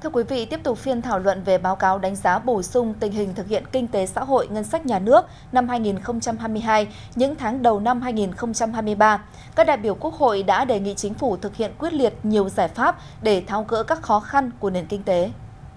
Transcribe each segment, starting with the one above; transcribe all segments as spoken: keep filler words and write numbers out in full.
Thưa quý vị, tiếp tục phiên thảo luận về báo cáo đánh giá bổ sung tình hình thực hiện kinh tế xã hội ngân sách nhà nước năm hai nghìn không trăm hai mươi hai, những tháng đầu năm hai nghìn không trăm hai mươi ba. Các đại biểu Quốc hội đã đề nghị chính phủ thực hiện quyết liệt nhiều giải pháp để tháo gỡ các khó khăn của nền kinh tế.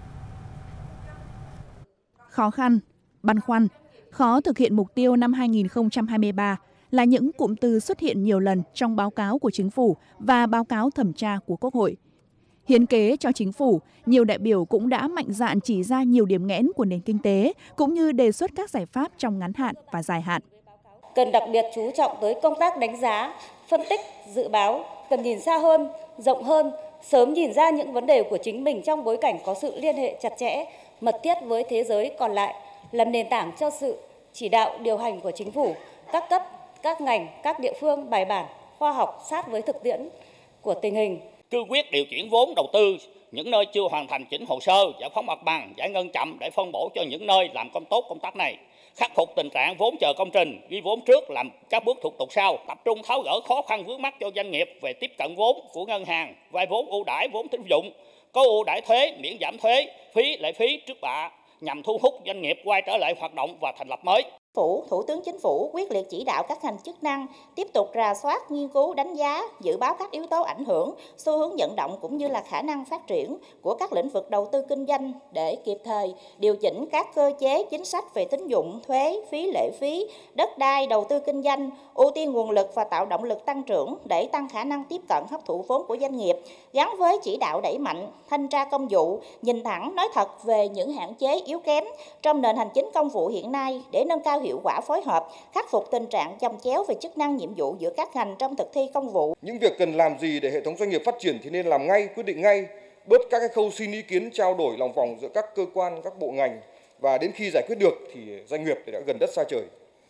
Khó khăn, băn khoăn, khó thực hiện mục tiêu năm hai nghìn không trăm hai mươi ba là những cụm từ xuất hiện nhiều lần trong báo cáo của chính phủ và báo cáo thẩm tra của Quốc hội. Hiến kế cho chính phủ, nhiều đại biểu cũng đã mạnh dạn chỉ ra nhiều điểm nghẽn của nền kinh tế, cũng như đề xuất các giải pháp trong ngắn hạn và dài hạn. Cần đặc biệt chú trọng tới công tác đánh giá, phân tích, dự báo, cần nhìn xa hơn, rộng hơn, sớm nhìn ra những vấn đề của chính mình trong bối cảnh có sự liên hệ chặt chẽ, mật thiết với thế giới còn lại, làm nền tảng cho sự chỉ đạo điều hành của chính phủ, các cấp, các ngành, các địa phương bài bản, khoa học sát với thực tiễn của tình hình. Cương quyết điều chuyển vốn đầu tư những nơi chưa hoàn thành chỉnh hồ sơ, giải phóng mặt bằng, giải ngân chậm để phân bổ cho những nơi làm công tốt công tác này. Khắc phục tình trạng vốn chờ công trình, ghi vốn trước làm các bước thủ tục sau, tập trung tháo gỡ khó khăn vướng mắc cho doanh nghiệp về tiếp cận vốn của ngân hàng, vay vốn ưu đãi vốn tín dụng, có ưu đãi thuế, miễn giảm thuế, phí lệ phí trước bạ nhằm thu hút doanh nghiệp quay trở lại hoạt động và thành lập mới. Phủ, Thủ tướng Chính phủ quyết liệt chỉ đạo các ngành chức năng tiếp tục rà soát, nghiên cứu, đánh giá, dự báo các yếu tố ảnh hưởng, xu hướng vận động cũng như là khả năng phát triển của các lĩnh vực đầu tư kinh doanh để kịp thời điều chỉnh các cơ chế chính sách về tín dụng, thuế, phí lệ phí, đất đai, đầu tư kinh doanh, ưu tiên nguồn lực và tạo động lực tăng trưởng để tăng khả năng tiếp cận hấp thụ vốn của doanh nghiệp, gắn với chỉ đạo đẩy mạnh thanh tra công vụ, nhìn thẳng nói thật về những hạn chế yếu kém trong nền hành chính công vụ hiện nay để nâng cao hiệu quả phối hợp, khắc phục tình trạng chồng chéo về chức năng nhiệm vụ giữa các ngành trong thực thi công vụ. Những việc cần làm gì để hệ thống doanh nghiệp phát triển thì nên làm ngay, quyết định ngay, bớt các cái khâu xin ý kiến trao đổi lòng vòng giữa các cơ quan, các bộ ngành và đến khi giải quyết được thì doanh nghiệp đã gần đất xa trời.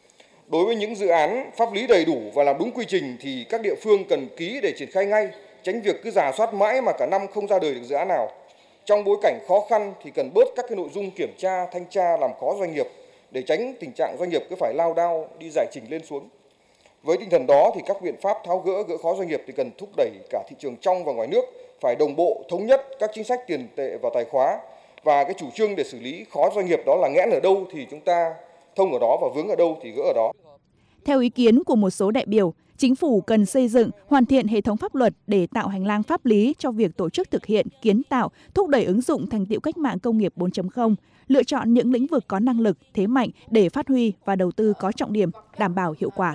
Đối với những dự án pháp lý đầy đủ và làm đúng quy trình thì các địa phương cần ký để triển khai ngay, tránh việc cứ rà soát mãi mà cả năm không ra đời được dự án nào. Trong bối cảnh khó khăn thì cần bớt các cái nội dung kiểm tra, thanh tra làm khó doanh nghiệp, để tránh tình trạng doanh nghiệp cứ phải lao đao đi giải trình lên xuống. Với tinh thần đó thì các biện pháp tháo gỡ gỡ khó doanh nghiệp thì cần thúc đẩy cả thị trường trong và ngoài nước phải đồng bộ, thống nhất các chính sách tiền tệ và tài khóa, và cái chủ trương để xử lý khó doanh nghiệp đó là nghẽn ở đâu thì chúng ta thông ở đó và vướng ở đâu thì gỡ ở đó. Theo ý kiến của một số đại biểu, chính phủ cần xây dựng, hoàn thiện hệ thống pháp luật để tạo hành lang pháp lý cho việc tổ chức thực hiện, kiến tạo, thúc đẩy ứng dụng thành tựu cách mạng công nghiệp bốn chấm không, lựa chọn những lĩnh vực có năng lực, thế mạnh để phát huy và đầu tư có trọng điểm, đảm bảo hiệu quả.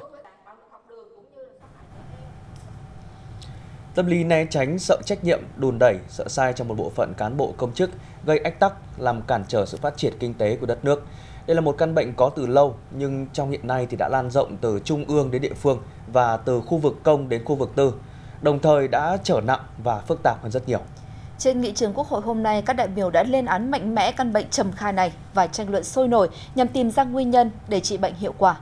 Tâm lý né tránh, sợ trách nhiệm, đùn đẩy, sợ sai trong một bộ phận cán bộ công chức gây ách tắc, làm cản trở sự phát triển kinh tế của đất nước. Đây là một căn bệnh có từ lâu, nhưng trong hiện nay thì đã lan rộng từ trung ương đến địa phương và từ khu vực công đến khu vực tư, đồng thời đã trở nặng và phức tạp hơn rất nhiều. Trên nghị trường Quốc hội hôm nay, các đại biểu đã lên án mạnh mẽ căn bệnh trầm kha này và tranh luận sôi nổi nhằm tìm ra nguyên nhân để trị bệnh hiệu quả.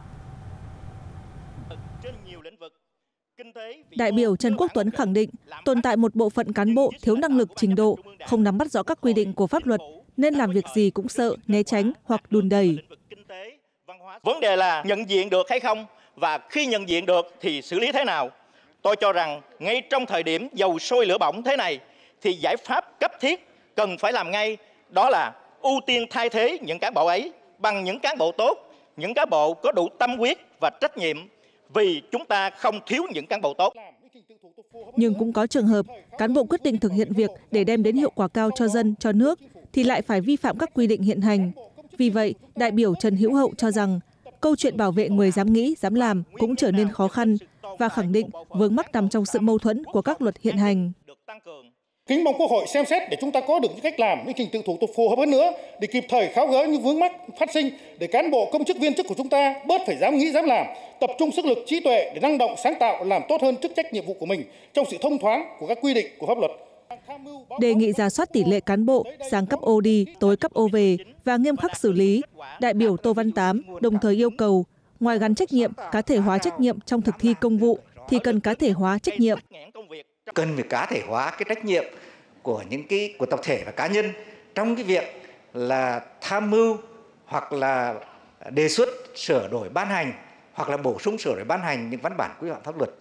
Đại biểu Trần Quốc Tuấn khẳng định tồn tại một bộ phận cán bộ thiếu năng lực, trình độ, không nắm bắt rõ các quy định của pháp luật, nên làm việc gì cũng sợ, né tránh hoặc đùn đẩy. Vấn đề là nhận diện được hay không, và khi nhận diện được thì xử lý thế nào. Tôi cho rằng ngay trong thời điểm dầu sôi lửa bỏng thế này thì giải pháp cấp thiết cần phải làm ngay, đó là ưu tiên thay thế những cán bộ ấy bằng những cán bộ tốt, những cán bộ có đủ tâm huyết và trách nhiệm, vì chúng ta không thiếu những cán bộ tốt. Nhưng cũng có trường hợp cán bộ quyết định thực hiện việc để đem đến hiệu quả cao cho dân, cho nước thì lại phải vi phạm các quy định hiện hành. Vì vậy, đại biểu Trần Hữu Hậu cho rằng câu chuyện bảo vệ người dám nghĩ, dám làm cũng trở nên khó khăn và khẳng định vướng mắc nằm trong sự mâu thuẫn của các luật hiện hành. Kính mong Quốc hội xem xét để chúng ta có được những cách làm, những trình tự thủ tục phù hợp hơn nữa để kịp thời tháo gỡ những vướng mắc phát sinh, để cán bộ công chức viên chức của chúng ta bớt phải dám nghĩ dám làm, tập trung sức lực trí tuệ để năng động sáng tạo, làm tốt hơn chức trách nhiệm vụ của mình trong sự thông thoáng của các quy định của pháp luật. Đề nghị rà soát tỷ lệ cán bộ sang cấp ô đi, tối cấp ô về và nghiêm khắc xử lý. Đại biểu Tô Văn Tám đồng thời yêu cầu ngoài gắn trách nhiệm, cá thể hóa trách nhiệm trong thực thi công vụ thì cần cá thể hóa trách nhiệm. Cần phải cá thể hóa cái trách nhiệm của những cái của tập thể và cá nhân trong cái việc là tham mưu hoặc là đề xuất sửa đổi ban hành hoặc là bổ sung sửa đổi ban hành những văn bản quy phạm pháp luật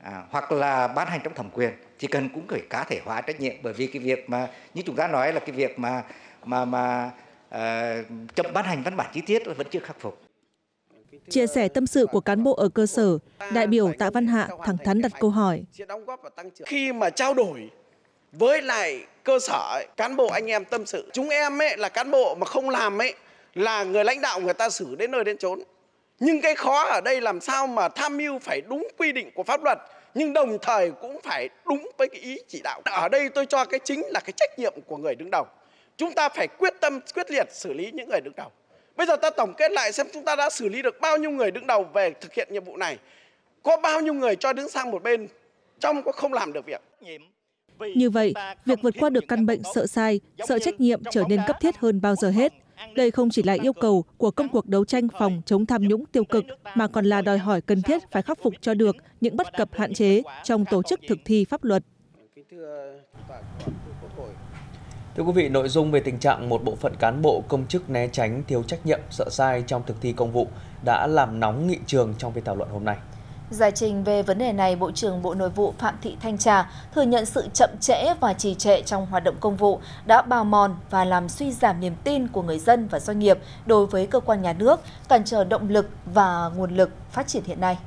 à, hoặc là ban hành trong thẩm quyền, chỉ cần cũng phải cá thể hóa trách nhiệm, bởi vì cái việc mà như chúng ta nói là cái việc mà mà mà uh, chậm ban hành văn bản chi tiết vẫn chưa khắc phục. Chia sẻ tâm sự của cán bộ ở cơ sở, đại biểu Tạ Văn Hạ thẳng thắn đặt câu hỏi. Khi mà trao đổi với lại cơ sở ấy, cán bộ anh em tâm sự, chúng em ấy là cán bộ mà không làm ấy là người lãnh đạo người ta xử đến nơi đến chốn. Nhưng cái khó ở đây làm sao mà tham mưu phải đúng quy định của pháp luật, nhưng đồng thời cũng phải đúng với cái ý chỉ đạo. Ở đây tôi cho cái chính là cái trách nhiệm của người đứng đầu. Chúng ta phải quyết tâm, quyết liệt xử lý những người đứng đầu. Bây giờ ta tổng kết lại xem chúng ta đã xử lý được bao nhiêu người đứng đầu về thực hiện nhiệm vụ này. Có bao nhiêu người cho đứng sang một bên, trong có không làm được việc. Như vậy, việc vượt qua được căn bệnh sợ sai, sợ trách nhiệm trở nên cấp thiết hơn bao giờ hết. Đây không chỉ là yêu cầu của công cuộc đấu tranh phòng chống tham nhũng tiêu cực, mà còn là đòi hỏi cần thiết phải khắc phục cho được những bất cập hạn chế trong tổ chức thực thi pháp luật. Thưa quý vị, nội dung về tình trạng một bộ phận cán bộ công chức né tránh, thiếu trách nhiệm, sợ sai trong thực thi công vụ đã làm nóng nghị trường trong phiên thảo luận hôm nay. Giải trình về vấn đề này, Bộ trưởng Bộ Nội vụ Phạm Thị Thanh Trà thừa nhận sự chậm trễ và trì trệ trong hoạt động công vụ đã bào mòn và làm suy giảm niềm tin của người dân và doanh nghiệp đối với cơ quan nhà nước, cản trở động lực và nguồn lực phát triển hiện nay.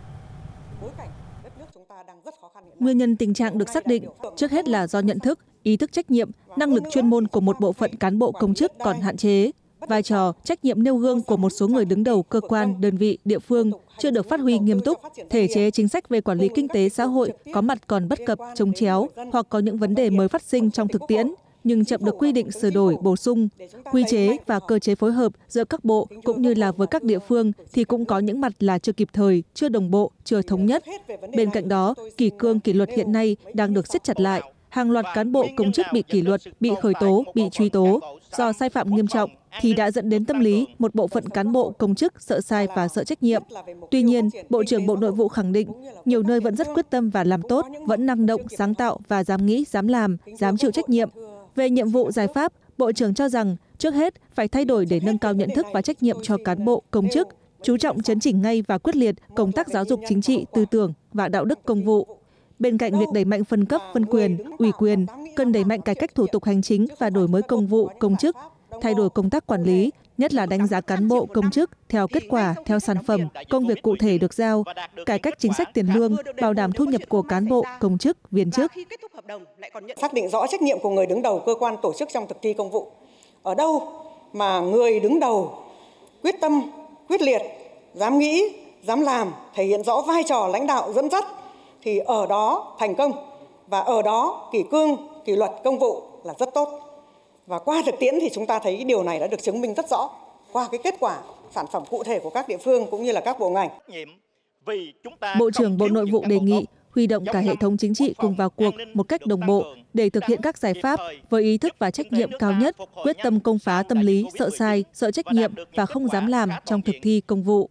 Nguyên nhân tình trạng được xác định trước hết là do nhận thức, ý thức trách nhiệm, năng lực chuyên môn của một bộ phận cán bộ công chức còn hạn chế. Vai trò, trách nhiệm nêu gương của một số người đứng đầu cơ quan, đơn vị, địa phương chưa được phát huy nghiêm túc, thể chế chính sách về quản lý kinh tế xã hội có mặt còn bất cập, chồng chéo hoặc có những vấn đề mới phát sinh trong thực tiễn, nhưng chậm được quy định sửa đổi, bổ sung. Quy chế và cơ chế phối hợp giữa các bộ cũng như là với các địa phương thì cũng có những mặt là chưa kịp thời, chưa đồng bộ, chưa thống nhất. Bên cạnh đó, kỷ cương kỷ luật hiện nay đang được siết chặt lại. Hàng loạt cán bộ công chức bị kỷ luật, bị khởi tố, bị truy tố do sai phạm nghiêm trọng thì đã dẫn đến tâm lý một bộ phận cán bộ công chức sợ sai và sợ trách nhiệm. Tuy nhiên, Bộ trưởng Bộ Nội vụ khẳng định nhiều nơi vẫn rất quyết tâm và làm tốt, vẫn năng động, sáng tạo và dám nghĩ, dám làm, dám chịu trách nhiệm. Về nhiệm vụ giải pháp, Bộ trưởng cho rằng trước hết phải thay đổi để nâng cao nhận thức và trách nhiệm cho cán bộ công chức, chú trọng chấn chỉnh ngay và quyết liệt công tác giáo dục chính trị, tư tưởng và đạo đức công vụ. Bên cạnh việc đẩy mạnh phân cấp, phân quyền, ủy quyền, cần đẩy mạnh cải cách thủ tục hành chính và đổi mới công vụ, công chức, thay đổi công tác quản lý, nhất là đánh giá cán bộ công chức theo kết quả, theo sản phẩm, công việc cụ thể được giao, cải cách chính sách tiền lương, bảo đảm thu nhập của cán bộ, công chức, viên chức. Xác định rõ trách nhiệm của người đứng đầu cơ quan tổ chức trong thực thi công vụ. Ở đâu mà người đứng đầu quyết tâm, quyết liệt, dám nghĩ, dám làm, thể hiện rõ vai trò lãnh đạo dẫn dắt, thì ở đó thành công, và ở đó kỷ cương, kỷ luật công vụ là rất tốt. Và qua thực tiễn thì chúng ta thấy cái điều này đã được chứng minh rất rõ qua cái kết quả sản phẩm cụ thể của các địa phương cũng như là các bộ ngành. Bộ trưởng Bộ Nội vụ đề nghị huy động cả hệ thống chính trị cùng vào cuộc một cách đồng bộ để thực hiện các giải pháp với ý thức và trách nhiệm cao nhất, quyết tâm công phá tâm lý sợ sai, sợ trách nhiệm và không dám làm trong thực thi công vụ.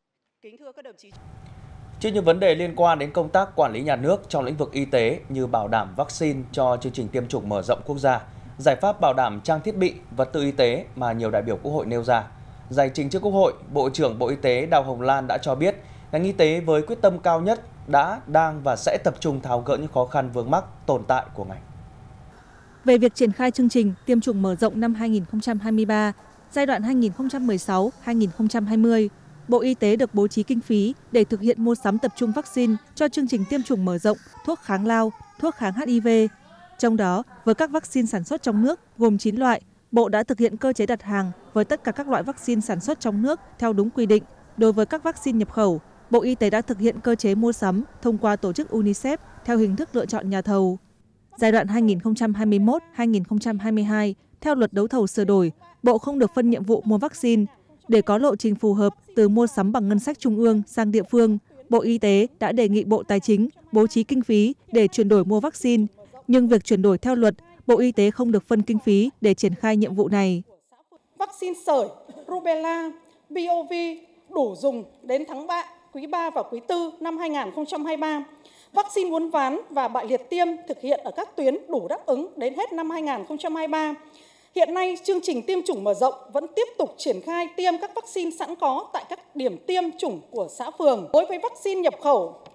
Trước những vấn đề liên quan đến công tác quản lý nhà nước trong lĩnh vực y tế như bảo đảm vaccine cho chương trình tiêm chủng mở rộng quốc gia, giải pháp bảo đảm trang thiết bị, vật tư y tế mà nhiều đại biểu Quốc hội nêu ra. Giải trình trước Quốc hội, Bộ trưởng Bộ Y tế Đào Hồng Lan đã cho biết, ngành y tế với quyết tâm cao nhất đã, đang và sẽ tập trung tháo gỡ những khó khăn vướng mắc tồn tại của ngành. Về việc triển khai chương trình tiêm chủng mở rộng năm hai nghìn không trăm hai mươi ba, giai đoạn hai nghìn không trăm mười sáu đến hai nghìn không trăm hai mươi, Bộ Y tế được bố trí kinh phí để thực hiện mua sắm tập trung vaccine cho chương trình tiêm chủng mở rộng, thuốc kháng lao, thuốc kháng H I V. Trong đó, với các vaccine sản xuất trong nước gồm chín loại, Bộ đã thực hiện cơ chế đặt hàng với tất cả các loại vaccine sản xuất trong nước theo đúng quy định. Đối với các vaccine nhập khẩu, Bộ Y tế đã thực hiện cơ chế mua sắm thông qua tổ chức UNICEF theo hình thức lựa chọn nhà thầu. Giai đoạn hai nghìn không trăm hai mươi mốt đến hai nghìn không trăm hai mươi hai, theo luật đấu thầu sửa đổi, Bộ không được phân nhiệm vụ mua vaccine. Để có lộ trình phù hợp từ mua sắm bằng ngân sách trung ương sang địa phương, Bộ Y tế đã đề nghị Bộ Tài chính bố trí kinh phí để chuyển đổi mua vaccine. Nhưng việc chuyển đổi theo luật, Bộ Y tế không được phân kinh phí để triển khai nhiệm vụ này. Vaccine sởi, rubella, B O V đủ dùng đến tháng ba, quý ba và quý tư năm hai nghìn không trăm hai mươi ba. Vaccine uốn ván và bại liệt tiêm thực hiện ở các tuyến đủ đáp ứng đến hết năm hai nghìn không trăm hai mươi ba. Hiện nay, chương trình tiêm chủng mở rộng vẫn tiếp tục triển khai tiêm các vaccine sẵn có tại các điểm tiêm chủng của xã phường. Đối với vaccine nhập khẩu,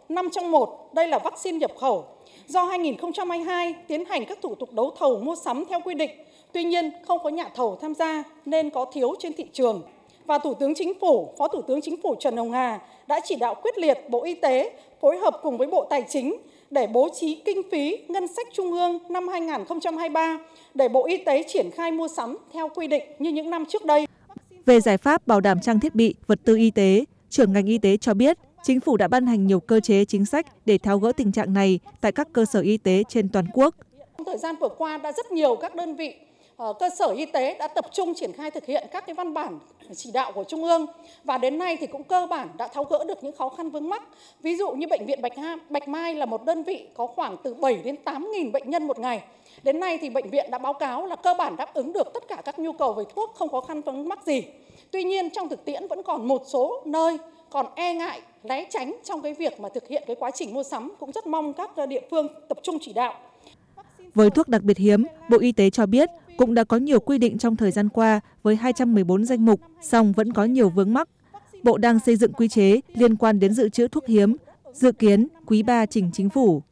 năm trong một, đây là vaccine nhập khẩu. Do hai nghìn không trăm hai mươi hai tiến hành các thủ tục đấu thầu mua sắm theo quy định, tuy nhiên không có nhà thầu tham gia nên có thiếu trên thị trường. Và Thủ tướng Chính phủ, Phó Thủ tướng Chính phủ Trần Hồng Hà đã chỉ đạo quyết liệt Bộ Y tế phối hợp cùng với Bộ Tài chính để bố trí kinh phí ngân sách trung ương năm hai nghìn không trăm hai mươi ba để Bộ Y tế triển khai mua sắm theo quy định như những năm trước đây. Về giải pháp bảo đảm trang thiết bị, vật tư y tế, trưởng ngành y tế cho biết, Chính phủ đã ban hành nhiều cơ chế chính sách để tháo gỡ tình trạng này tại các cơ sở y tế trên toàn quốc. Trong thời gian vừa qua đã rất nhiều các đơn vị cơ sở y tế đã tập trung triển khai thực hiện các cái văn bản chỉ đạo của Trung ương và đến nay thì cũng cơ bản đã tháo gỡ được những khó khăn vướng mắc. Ví dụ như bệnh viện Bạch, Bạch Mai là một đơn vị có khoảng từ bảy đến tám nghìn bệnh nhân một ngày. Đến nay thì bệnh viện đã báo cáo là cơ bản đáp ứng được tất cả các nhu cầu về thuốc, không khó khăn vướng mắc gì. Tuy nhiên trong thực tiễn vẫn còn một số nơi còn e ngại, né tránh trong cái việc mà thực hiện cái quá trình mua sắm, cũng rất mong các địa phương tập trung chỉ đạo. Với thuốc đặc biệt hiếm, Bộ Y tế cho biết cũng đã có nhiều quy định trong thời gian qua với hai trăm mười bốn danh mục, song vẫn có nhiều vướng mắc. Bộ đang xây dựng quy chế liên quan đến dự trữ thuốc hiếm, dự kiến quý ba trình Chính phủ.